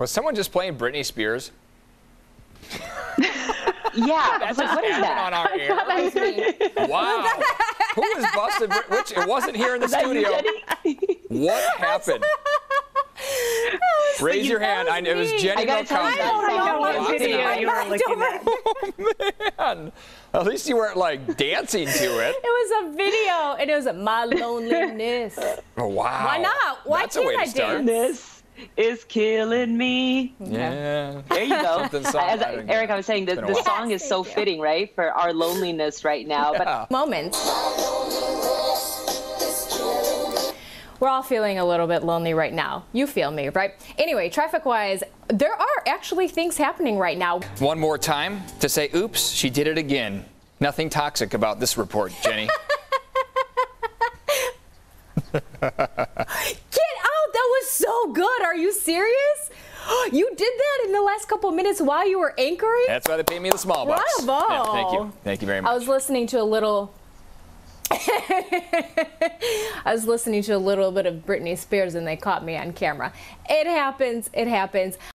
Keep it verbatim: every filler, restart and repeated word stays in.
Was someone just playing Britney Spears? Yeah, That's like, just what is happened that? on our air. That was me. Wow. Who was busted? Brit- Which it wasn't here in the Is that you, studio. Jenny? What happened? Raise your hand. I, it was me. Jenny I gotta tell you, Milkowski. that I know song what was video awesome. you were looking at. Oh, man. At least you weren't like dancing to it. It was a video, and it was My Loneliness. Oh, wow. Why not? Why That's a can't way to I start. dance? This is killing me. Yeah. There you go. Something song, As I I, don't Eric, know. I was saying that Been a the while. song is so Thank you. fitting, right, for our loneliness right now. Yeah. Moments. We're all feeling a little bit lonely right now. You feel me, right? Anyway, traffic-wise, there are actually things happening right now. One more time to say, oops, she did it again. Nothing toxic about this report, Jenny. Get out! That was so good. Are you serious? You did that in the last couple of minutes while you were anchoring? That's why they pay me the small bucks. Bravo. Yeah, thank you. Thank you very much. I was listening to a little... I was listening to a little bit of Britney Spears and they caught me on camera. It happens. It happens.